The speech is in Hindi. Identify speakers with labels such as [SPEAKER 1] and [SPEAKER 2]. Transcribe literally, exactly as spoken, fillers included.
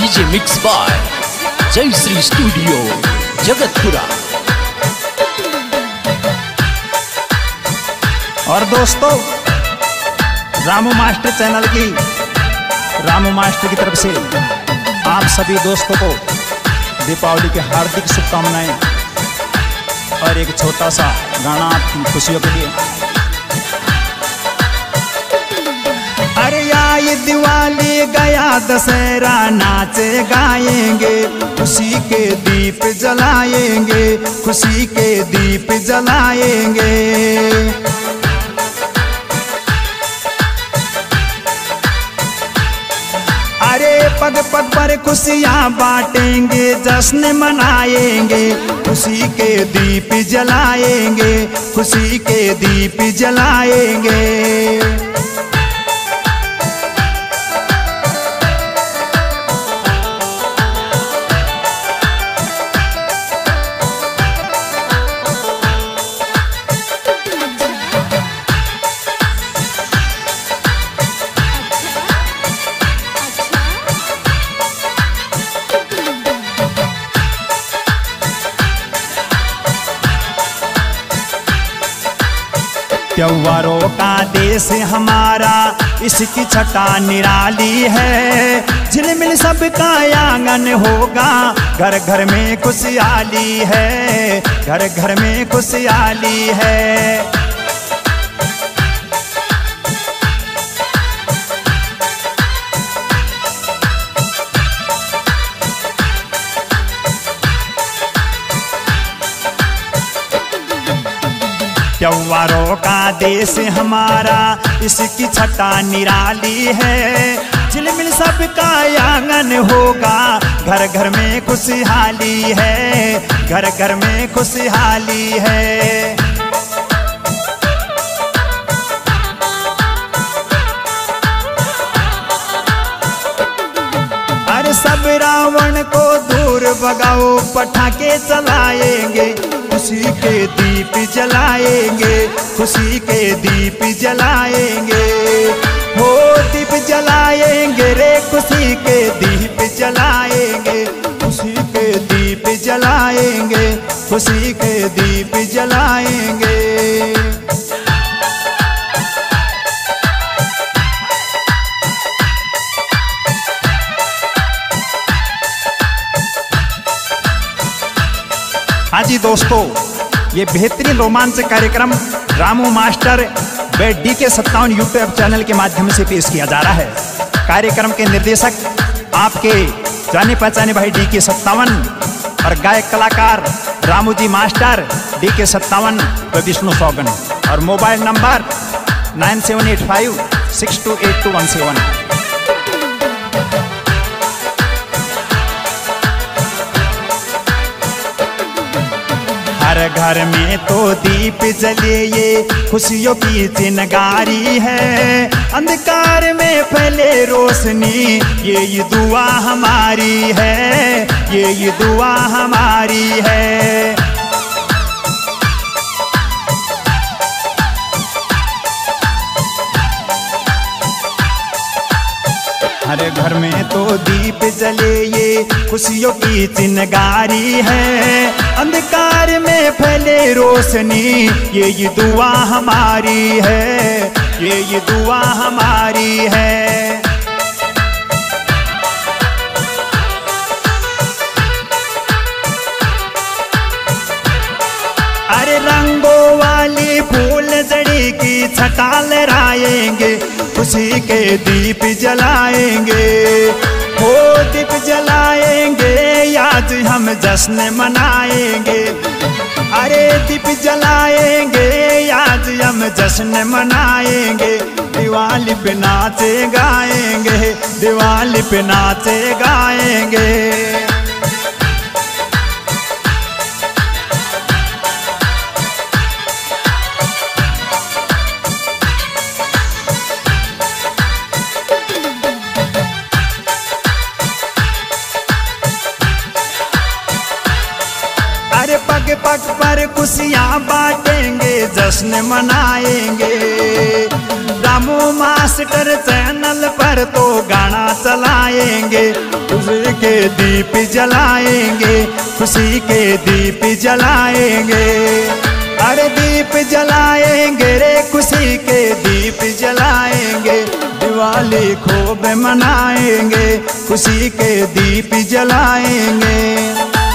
[SPEAKER 1] डीजे मिक्स बाय जय श्री स्टूडियो जगतपुरा।
[SPEAKER 2] और दोस्तों, रामू मास्टर चैनल की रामू मास्टर की तरफ से आप सभी दोस्तों को दीपावली की हार्दिक शुभकामनाएं और एक छोटा सा गाना आपकी खुशियों के लिए। अरे आई दिवाली गया दशहरा नाचे गाएंगे, खुशी के दीप जलाएंगे, खुशी के दीप जलाएंगे। अरे पग पग पर खुशियाँ बांटेंगे, जश्न मनाएंगे, खुशी के दीप जलाएंगे, खुशी के दीप जलाएंगे। त्योहारों का देश हमारा, इसकी छटा निराली है। झिलमिल सबका आंगन होगा, घर घर में खुशहाली है, घर घर में खुशहाली है। त्योहारों का देश हमारा, इसकी छटा निराली है। झिलमिल सबका आंगन होगा, घर घर में खुशहाली है, घर घर में खुशहाली है। अरे सब रावण को दूर भगाओ, पटाखे चलाएंगे, खुशी के दीप जलाएंगे, खुशी के दीप जलाएंगे। हो दीप जलाएंगे रे, खुशी के दीप जलाएंगे, खुशी के दीप जलाएंगे, खुशी के दीप जलाएंगे। हाँ जी दोस्तों, ये बेहतरीन रोमांचक कार्यक्रम रामू मास्टर व डी के सत्तावन यूट्यूब चैनल के माध्यम से पेश किया जा रहा है। कार्यक्रम के निर्देशक आपके जाने पहचाने भाई डी के सत्तावन और गायक कलाकार रामू जी मास्टर डी के सत्तावन व विष्णु सौगन। और mobile number nine seven eight five six two eight two one seven. हर घर में तो दीप जले, ये खुशियों की चिनगारी है। अंधकार में फैले रोशनी, ये ये दुआ हमारी है, ये ये दुआ हमारी है। हर घर में तो दीप जले, ये खुशियों की चिनगारी है। अंधकार में फैले रोशनी, ये ये दुआ हमारी है, ये ये दुआ हमारी है। अरे रंगों वाली फूल जड़ी की छटा लहराएंगे, खुशी के दीप जलाएंगे। हो दीप जलाएंगे, आज हम जश्न मनाएंगे। अरे दीप जलाएंगे, आज हम जश्न मनाएंगे। दिवाली पे नाचे गाएंगे, दिवाली पे नाचे गाएंगे। पग पग पर खुशियाँ बांटेंगे, जश्न मनाएंगे। रामू मास्टर चैनल पर तो गाना चलाएंगे, खुशी के दीप जलाएंगे, खुशी के दीप जलाएंगे। अरे दीप जलाएंगे रे, खुशी के दीप जलाएंगे, दिवाली खूब मनाएंगे, खुशी के दीप जलाएंगे।